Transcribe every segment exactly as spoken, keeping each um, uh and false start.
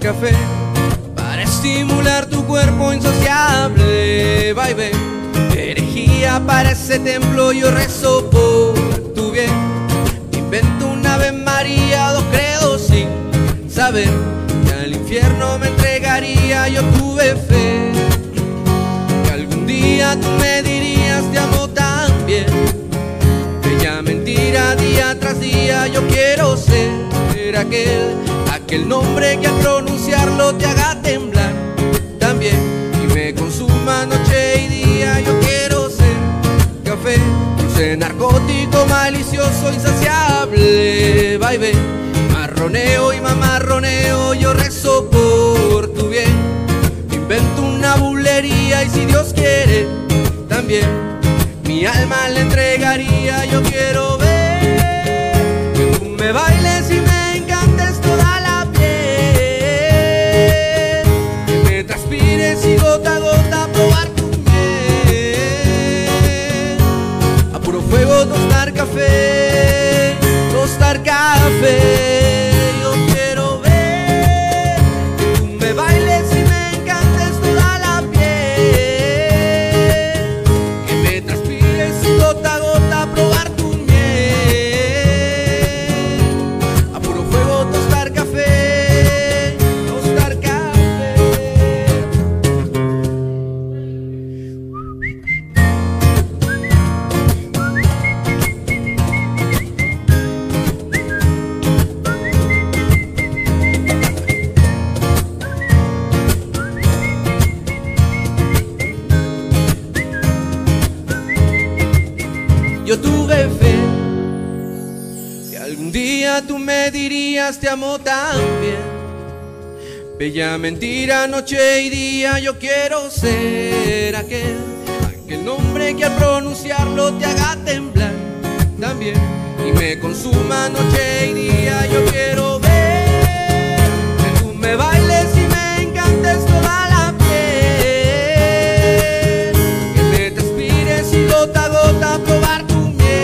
café para estimular tu cuerpo insaciable, baby. Herejía para ese templo, yo rezo por tu bien. Invento una Ave María, dos credos sin saber que al infierno me entregaría. Yo tuve fe que algún día tú me dirías te amo también. Bella mentira día tras día, yo quiero ser aquel, aquel nombre que al pronunciarlo te haga temblar también y me consuma noche y día. Yo quiero ser café, dulce narcótico malicioso insaciable, baby. Marroneo y mamarroneo, yo rezo por tu bien. Invento una bulería y si Dios quiere también mi alma le entregaría. Yo quiero ver que tú me bailes y me encantes toda la piel, que me transpires y gota a gota probar tu miel. A puro fuego tostar café, tostar café. Yo quiero ver que tú me bailes y me encantes toda la piel, que me transpires y gota a gota probar tu miel. A puro fuego tostar café, tostar café. Yo tuve fe que algún día tú me dirías te amo también. Bella mentira noche y día, yo quiero ser aquel, aquel nombre que al pronunciarlo te haga temblar también y me consuma noche y día. Yo quiero ver que tú me bailes y me encantes toda la piel, que me transpires y gota a gota probar tu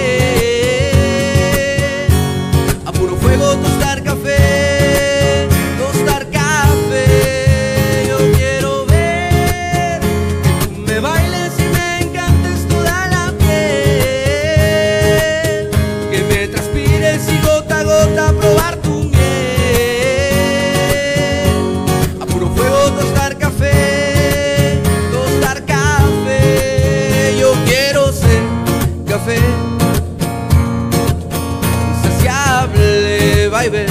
tostar café, tostar café. Yo quiero ver que tú me bailes y me encantes toda la piel, que me transpires y gota a gota probar tu miel. A puro fuego tostar café, tostar café. Yo quiero ser café insaciable, baby.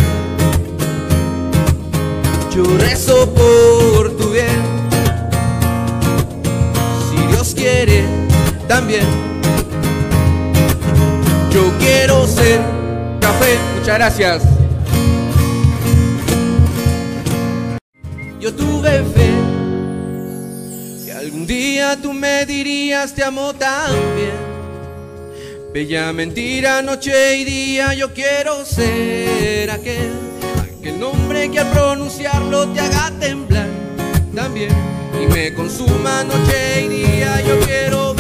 Yo rezo por tu bien, si Dios quiere también. Yo quiero ser café. Muchas gracias. Yo tuve fe que algún día tú me dirías te amo también. Bella mentira noche y día, yo quiero ser aquel, aquel nombre que al pronunciarlo te haga temblar también y me consuma noche y día. Yo quiero